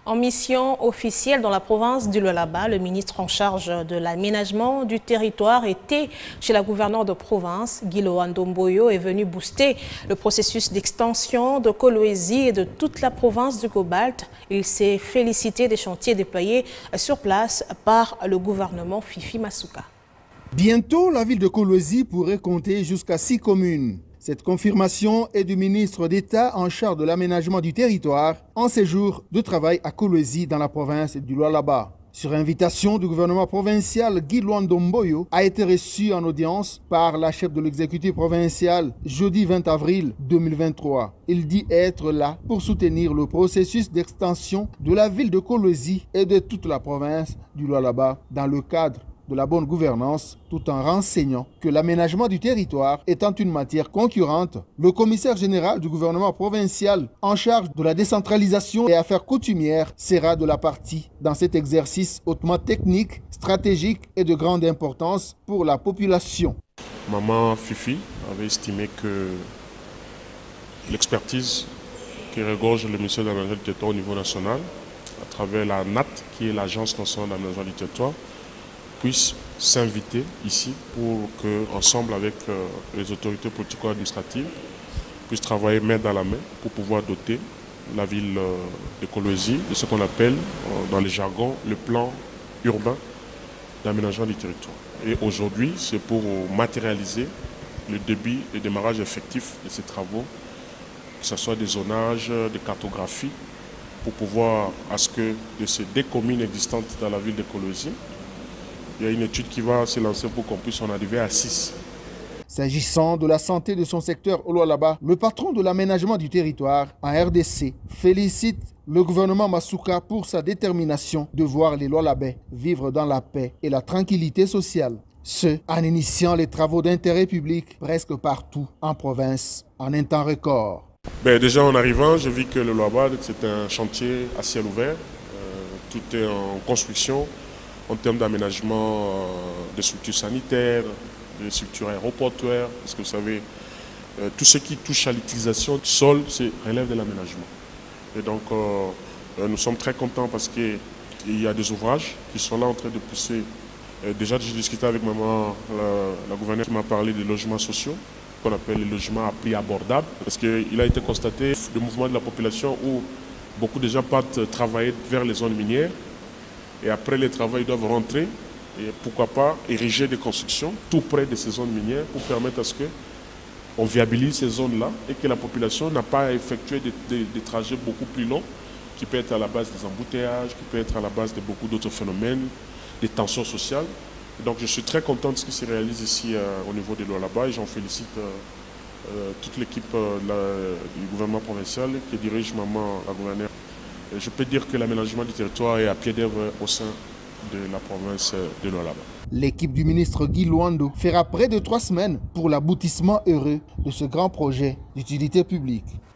En mission officielle dans la province du Lualaba, le ministre en charge de l'aménagement du territoire était chez la gouverneure de province, Guy Loando Mboyo, est venu booster le processus d'extension de Kolwezi et de toute la province du Cobalt. Il s'est félicité des chantiers déployés sur place par le gouvernement Fifi Masuka. Bientôt, la ville de Kolwezi pourrait compter jusqu'à 6 communes. Cette confirmation est du ministre d'État en charge de l'aménagement du territoire en séjour de travail à Kolwezi dans la province du Lualaba. Sur invitation du gouvernement provincial, Guy Loando Mboyo a été reçu en audience par la chef de l'exécutif provincial jeudi 20 avril 2023. Il dit être là pour soutenir le processus d'extension de la ville de Kolwezi et de toute la province du Lualaba dans le cadre de la bonne gouvernance, tout en renseignant que l'aménagement du territoire étant une matière concurrente, le commissaire général du gouvernement provincial en charge de la décentralisation et affaires coutumières sera de la partie dans cet exercice hautement technique, stratégique et de grande importance pour la population. Maman Fifi avait estimé que l'expertise qui regorge le ministère de l'aménagement du territoire au niveau national, à travers la NAT, qui est l'Agence nationale d'aménagement du territoire, puisse s'inviter ici pour que, ensemble avec les autorités politico-administratives, puissent travailler main dans la main pour pouvoir doter la ville de Kolwezi de ce qu'on appelle dans le jargon le plan urbain d'aménagement du territoire. Et aujourd'hui, c'est pour matérialiser le début et démarrage effectif de ces travaux, que ce soit des zonages, des cartographies, pour pouvoir à ce que de ces 2 communes existantes dans la ville de Kolwezi, il y a une étude qui va se lancer pour qu'on puisse en arriver à 6. S'agissant de la santé de son secteur au Lualaba, le patron de l'aménagement du territoire en RDC félicite le gouvernement Masuka pour sa détermination de voir les Lualabais vivre dans la paix et la tranquillité sociale. Ce, en initiant les travaux d'intérêt public presque partout en province en un temps record. Déjà en arrivant, j'ai vu que le Lualaba, c'est un chantier à ciel ouvert. Tout est en construction. En termes d'aménagement des structures sanitaires, des structures aéroportuaires, parce que vous savez, tout ce qui touche à l'utilisation du sol, relève de l'aménagement. Et donc, nous sommes très contents parce qu'il y a des ouvrages qui sont là en train de pousser. Déjà, j'ai discuté avec maman, la gouverneure qui m'a parlé des logements sociaux, qu'on appelle les logements à prix abordable, parce qu'il a été constaté le mouvement de la population où beaucoup de gens partent travailler vers les zones minières. Et après les travaux, ils doivent rentrer et pourquoi pas ériger des constructions tout près de ces zones minières pour permettre à ce qu'on viabilise ces zones-là et que la population n'a pas à effectuer des trajets beaucoup plus longs qui peuvent être à la base des embouteillages, qui peuvent être à la base de beaucoup d'autres phénomènes, des tensions sociales. Et donc je suis très content de ce qui se réalise ici au niveau de Lualaba et j'en félicite toute l'équipe du gouvernement provincial qui dirige maman la gouverneure. Je peux dire que l'aménagement du territoire est à pied d'œuvre au sein de la province de Lualaba. L'équipe du ministre Guy Loando fera près de 3 semaines pour l'aboutissement heureux de ce grand projet d'utilité publique.